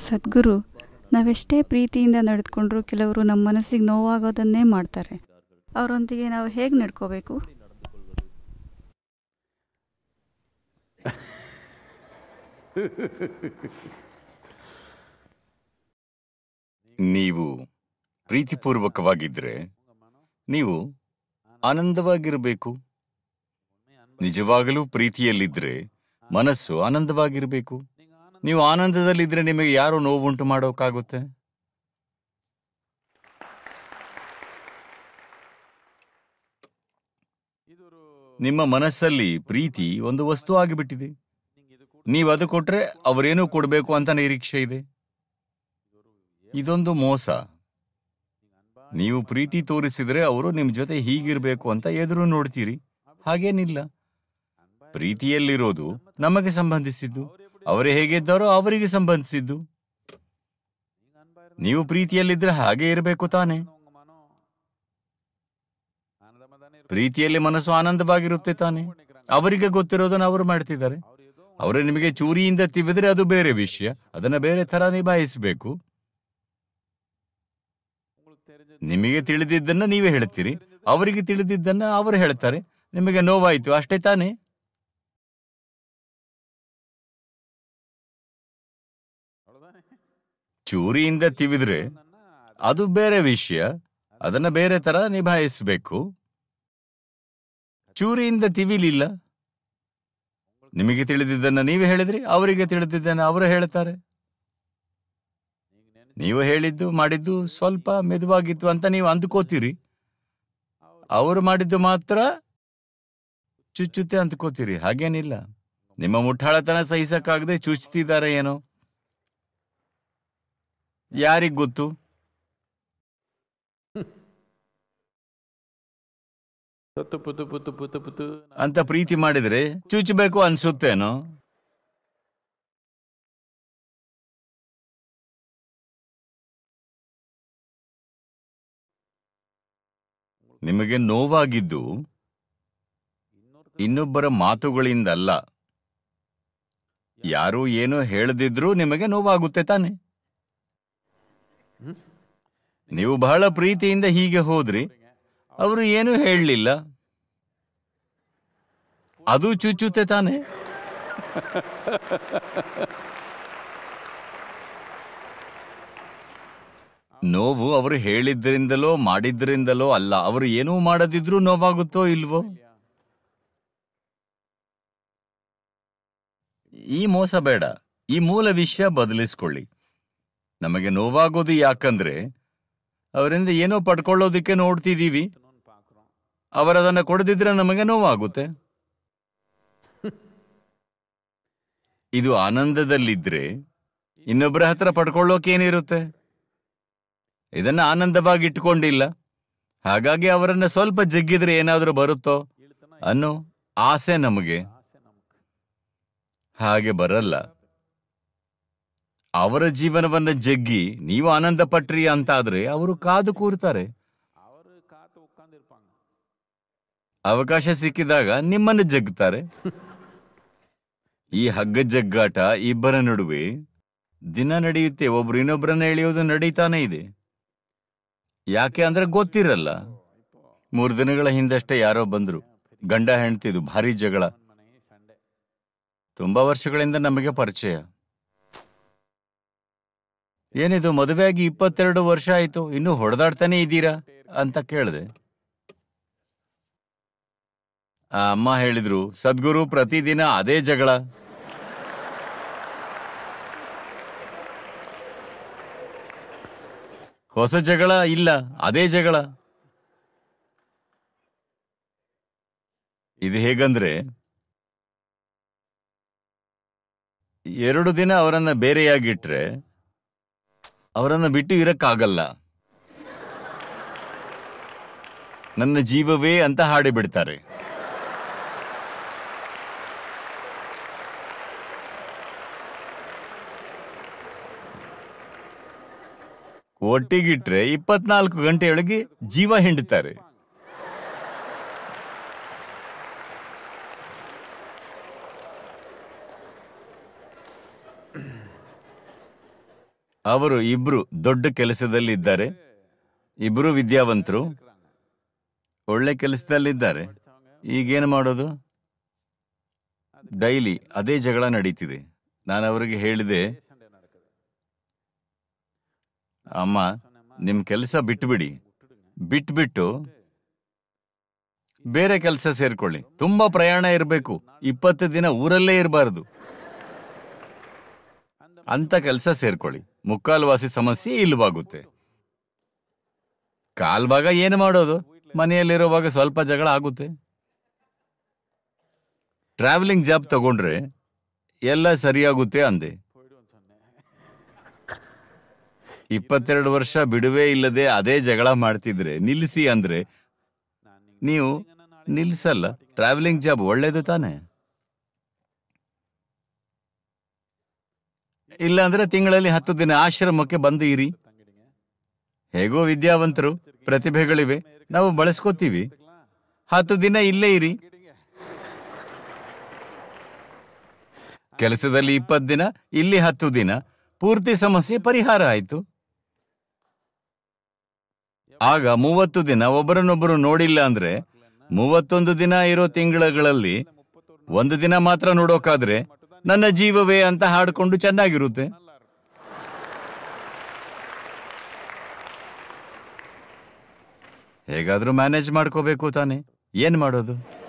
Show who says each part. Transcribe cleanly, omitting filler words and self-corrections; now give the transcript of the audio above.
Speaker 1: ಸದ್ಗುರು, ನಾವೆಷ್ಟೇ ಪ್ರೀತಿಯಿಂದ ನಡೆದುಕೊಂಡ್ರೂ ಕೆಲವರು ನಮ್ಮ ಮನಸ್ಸಿಗೆ ನೋವಾಗೋದನ್ನೇ ಮಾಡ್ತಾರೆ. ಅವರೊಂದಿಗೆ ನಾವು ಹೇಗೆ ನಡ್ಕೋಬೇಕು?
Speaker 2: ನೀವು ಪ್ರೀತಿಪೂರ್ವಕವಾಗಿದ್ದರೆ ನೀವು ಆನಂದವಾಗಿರಬೇಕು. ನಿಜವಾಗಲೂ ಪ್ರೀತಿಯಲ್ಲಿದ್ದರೆ ಮನಸ್ಸು ಆನಂದವಾಗಿರಬೇಕು. ನೀವು ಆನಂದದಲ್ಲಿದ್ದರೆ ನಿಮಗೆ ಯಾರು ನೋವುಂಟು ಮಾಡೋಕ್ಕಾಗುತ್ತೆ? ನಿಮ್ಮ ಮನಸ್ಸಲ್ಲಿ ಪ್ರೀತಿ ಒಂದು ವಸ್ತು ಆಗಿಬಿಟ್ಟಿದೆ. ನೀವು ಅದು ಕೊಟ್ರೆ ಅವರೇನೂ ಕೊಡಬೇಕು ಅಂತ ನಿರೀಕ್ಷೆ ಇದೆ. ಇದೊಂದು ಮೋಸ. ನೀವು ಪ್ರೀತಿ ತೋರಿಸಿದರೆ ಅವರು ನಿಮ್ಮ ಜೊತೆ ಹೀಗಿರಬೇಕು ಅಂತ ಎದುರು ನೋಡ್ತೀರಿ. ಹಾಗೇನಿಲ್ಲ. ಪ್ರೀತಿಯಲ್ಲಿರೋದು ನಮಗೆ ಸಂಬಂಧಿಸಿದ್ದು. ಅವರೇ ಹೇಗಿದ್ದಾರೋ ಅವರಿಗೆ ಸಂಬಂಧಿಸಿದ್ದು. ನೀವು ಪ್ರೀತಿಯಲ್ಲಿದ್ರೆ ಹಾಗೆ ಇರಬೇಕು ತಾನೆ. ಪ್ರೀತಿಯಲ್ಲಿ ಮನಸ್ಸು ಆನಂದವಾಗಿರುತ್ತೆ ತಾನೆ. ಅವರಿಗೆ ಗೊತ್ತಿರೋದನ್ನು ಅವರು ಮಾಡ್ತಿದ್ದಾರೆ. ಅವರೇ ನಿಮಗೆ ಚೂರಿಯಿಂದ ತಿವಿದ್ರೆ ಅದು ಬೇರೆ ವಿಷಯ. ಅದನ್ನ ಬೇರೆ ತರ ನಿಭಾಯಿಸಬೇಕು. ನಿಮಗೆ ತಿಳಿದಿದ್ದನ್ನ ನೀವೇ ಹೇಳ್ತೀರಿ, ಅವರಿಗೆ ತಿಳಿದಿದ್ದನ್ನ ಅವರು ಹೇಳ್ತಾರೆ. ನಿಮಗೆ ನೋವಾಯ್ತು, ಅಷ್ಟೇ ತಾನೆ. ಚೂರಿಯಿಂದ ತಿವಿದ್ರೆ ಅದು ಬೇರೆ ವಿಷಯ. ಅದನ್ನ ಬೇರೆ ತರ ನಿಭಾಯಿಸಬೇಕು. ಚೂರಿಯಿಂದ ತಿವಿಲಿಲ್ಲ. ನಿಮಗೆ ತಿಳಿದಿದ್ದನ್ನ ನೀವೇ ಹೇಳಿದ್ರಿ, ಅವರಿಗೆ ತಿಳಿದಿದ್ದನ್ನ ಅವರು ಹೇಳ್ತಾರೆ. ನೀವು ಹೇಳಿದ್ದು ಮಾಡಿದ್ದು ಸ್ವಲ್ಪ ಮೆದುವಾಗಿತ್ತು ಅಂತ ನೀವು ಅಂದುಕೋತೀರಿ. ಅವರು ಮಾಡಿದ್ದು ಮಾತ್ರ ಚುಚ್ಚುತ್ತೆ ಅಂದ್ಕೋತೀರಿ. ಹಾಗೇನಿಲ್ಲ. ನಿಮ್ಮ ಮುಠಾಳತನ ಸಹಿಸಕ್ಕಾಗದೆ ಚುಚ್ಚುತ್ತಿದ್ದಾರೆ ಏನೋ, ಯಾರಿಗ್ ಗೊತ್ತು? ಅಂತ ಪ್ರೀತಿ ಮಾಡಿದ್ರೆ ಚುಚ್ಚಬೇಕು ಅನ್ಸುತ್ತೇನೋ. ನಿಮಗೆ ನೋವಾಗಿದ್ದು ಇನ್ನೊಬ್ಬರ ಮಾತುಗಳಿಂದಲ್ಲ. ಯಾರು ಏನೋ ಹೇಳದಿದ್ರೂ ನಿಮಗೆ ನೋವಾಗುತ್ತೆ ತಾನೆ. ನೀವು ಬಹಳ ಪ್ರೀತಿಯಿಂದ ಹೀಗೆ ಹೋದ್ರಿ, ಅವರು ಏನೂ ಹೇಳಲಿಲ್ಲ, ಅದು ಚುಚ್ಚುತ್ತೆ ತಾನೆ. ನೋವು ಅವರು ಹೇಳಿದ್ರಿಂದಲೋ ಮಾಡಿದ್ರಿಂದಲೋ ಅಲ್ಲ. ಅವರು ಏನೂ ಮಾಡದಿದ್ರೂ ನೋವಾಗುತ್ತೋ ಇಲ್ವೋ? ಈ ಮೋಸ ಬೇಡ. ಈ ಮೂಲ ವಿಷಯ ಬದಲಿಸ್ಕೊಳ್ಳಿ. ನಮಗೆ ನೋವಾಗೋದು ಯಾಕಂದ್ರೆ ಅವರಿಂದ ಏನೋ ಪಡ್ಕೊಳ್ಳೋದಿಕ್ಕೆ ನೋಡ್ತಿದ್ದೀವಿ. ಅವರದನ್ನ ಕೊಡದಿದ್ರೆ ನಮಗೆ ನೋವಾಗುತ್ತೆ. ಇದು ಆನಂದದಲ್ಲಿದ್ರೆ ಇನ್ನೊಬ್ಬರ ಹತ್ರ ಪಡ್ಕೊಳ್ಳೋಕೇನಿರುತ್ತೆ? ಇದನ್ನ ಆನಂದವಾಗಿ ಇಟ್ಕೊಂಡಿಲ್ಲ. ಹಾಗಾಗಿ ಅವರನ್ನ ಸ್ವಲ್ಪ ಜಗ್ಗಿದ್ರೆ ಏನಾದ್ರೂ ಬರುತ್ತೋ ಅನ್ನೋ ಆಸೆ ನಮಗೆ. ಹಾಗೆ ಬರಲ್ಲ. ಅವರ ಜೀವನವನ್ನ ಜಗ್ಗಿ ನೀವು ಆನಂದ ಪಟ್ರಿ ಅಂತಾದ್ರೆ ಅವರು ಕಾದು ಕೂರ್ತಾರೆ. ಅವಕಾಶ ಸಿಕ್ಕಿದಾಗ ನಿಮ್ಮನ್ನು ಜಗ್ತಾರೆ. ಈ ಹಗ್ಗ ಜಗ್ಗಾಟ ಇಬ್ಬರ ನಡುವೆ ದಿನ ನಡೆಯುತ್ತೆ. ಒಬ್ರು ಇನ್ನೊಬ್ಬರನ್ನ ಎಳೆಯೋದು ನಡೀತಾನೆ ಇದೆ. ಯಾಕೆ ಅಂದ್ರೆ ಗೊತ್ತಿರಲ್ಲ. 3 ದಿನಗಳ ಹಿಂದಷ್ಟೇ ಯಾರೋ ಬಂದ್ರು. ಗಂಡ ಹೆಂಡ್ತಿದು ಭಾರಿ ಜಗಳ. ತುಂಬಾ ವರ್ಷಗಳಿಂದ ನಮಗೆ ಪರಿಚಯ. ಏನಿದು, ಮದುವೆಯಾಗಿ 22 ವರ್ಷ ಆಯ್ತು, ಇನ್ನೂ ಹೊಡೆದಾಡ್ತಾನೆ ಇದ್ದೀರಾ ಅಂತ ಕೇಳಿದೆ. ಆ ಅಮ್ಮ ಹೇಳಿದ್ರು, ಸದ್ಗುರು ಪ್ರತಿದಿನ ಅದೇ ಜಗಳ. ಹೊಸ ಜಗಳ ಇಲ್ಲ, ಅದೇ ಜಗಳ. ಇದು ಹೇಗಂದ್ರೆ 2 ದಿನ ಅವರನ್ನ ಬೇರೆಯಾಗಿಟ್ರೆ ಅವರನ್ನ ಬಿಟ್ಟು ಇರಕ್ಕಾಗಲ್ಲ. ನನ್ನ ಜೀವವೇ ಅಂತ ಹಾಡಿಬಿಡ್ತಾರೆ. ಒಟ್ಟಿಗಿಟ್ರೆ 24 ಗಂಟೆಯೊಳಗೆ ಜೀವ ಹಿಂಡುತ್ತಾರೆ. ಅವರು ಇಬ್ರು ದೊಡ್ಡ ಕೆಲಸದಲ್ಲಿದ್ದಾರೆ, ಇಬ್ರು ವಿದ್ಯಾವಂತರು, ಒಳ್ಳೆ ಕೆಲಸದಲ್ಲಿದ್ದಾರೆ. ಈಗೇನು ಮಾಡೋದು? ಡೈಲಿ ಅದೇ ಜಗಳ ನಡೀತಿದೆ. ನಾನು ಅವರಿಗೆ ಹೇಳಿದೆ, ಅಮ್ಮ ನಿಮ್ ಕೆಲಸ ಬಿಟ್ಬಿಟ್ಟು ಬೇರೆ ಕೆಲಸ ಸೇರ್ಕೊಳ್ಳಿ. ತುಂಬಾ ಪ್ರಯಾಣ ಇರಬೇಕು, 20 ದಿನ ಊರಲ್ಲೇ ಇರಬಾರದು ಅಂತ ಕೆಲಸ ಸೇರ್ಕೊಳ್ಳಿ. ಮುಕ್ಕಾಲ್ವಾಸಿ ಸಮಸ್ಯೆ ಇಲ್ವಾಗುತ್ತೆ. ಕಾಲ್ಭಾಗ ಏನು ಮಾಡೋದು? ಮನೆಯಲ್ಲಿರುವಾಗ ಸ್ವಲ್ಪ ಜಗಳ ಆಗುತ್ತೆ. ಟ್ರಾವೆಲಿಂಗ್ ಜಾಬ್ ತಗೊಂಡ್ರೆ ಎಲ್ಲ ಸರಿಯಾಗುತ್ತೆ ಅಂದೆ. 22 ವರ್ಷ ಬಿಡುವೇ ಇಲ್ಲದೆ ಅದೇ ಜಗಳ ಮಾಡ್ತಿದ್ರೆ ನಿಲ್ಲಿಸಿ ಅಂದ್ರೆ ನೀವು ನಿಲ್ಸಲ್ಲ. ಟ್ರಾವೆಲಿಂಗ್ ಜಾಬ್ ಒಳ್ಳೇದು ತಾನೆ. ಇಲ್ಲಾಂದ್ರೆ ತಿಂಗಳಲ್ಲಿ 10 ದಿನ ಆಶ್ರಮಕ್ಕೆ ಬಂದು ಇರಿ. ಹೇಗೋ ವಿದ್ಯಾವಂತರು, ಪ್ರತಿಭೆಗಳಿವೆ, ನಾವು ಬಳಸ್ಕೋತೀವಿ. 10 ದಿನ ಇಲ್ಲೇ ಇರಿ. ಕೆಲಸದಲ್ಲಿ 20 ದಿನ, ಇಲ್ಲಿ 10 ದಿನ, ಪೂರ್ತಿ ಸಮಸ್ಯೆ ಪರಿಹಾರ ಆಯ್ತು. ಆಗ 30 ದಿನ ಒಬ್ಬರನ್ನೊಬ್ಬರು ನೋಡಿಲ್ಲ ಅಂದ್ರೆ 31 ದಿನ ಇರೋ ತಿಂಗಳಲ್ಲಿ 1 ದಿನ ಮಾತ್ರ ನೋಡೋಕಾದ್ರೆ ನನ್ನ ಜೀವವೇ ಅಂತ ಹಾಡ್ಕೊಂಡು ಚೆನ್ನಾಗಿರುತ್ತೆ. ಹೇಗಾದ್ರೂ ಮ್ಯಾನೇಜ್ ಮಾಡ್ಕೋಬೇಕು ತಾನೆ. ಏನ್ ಮಾಡೋದು?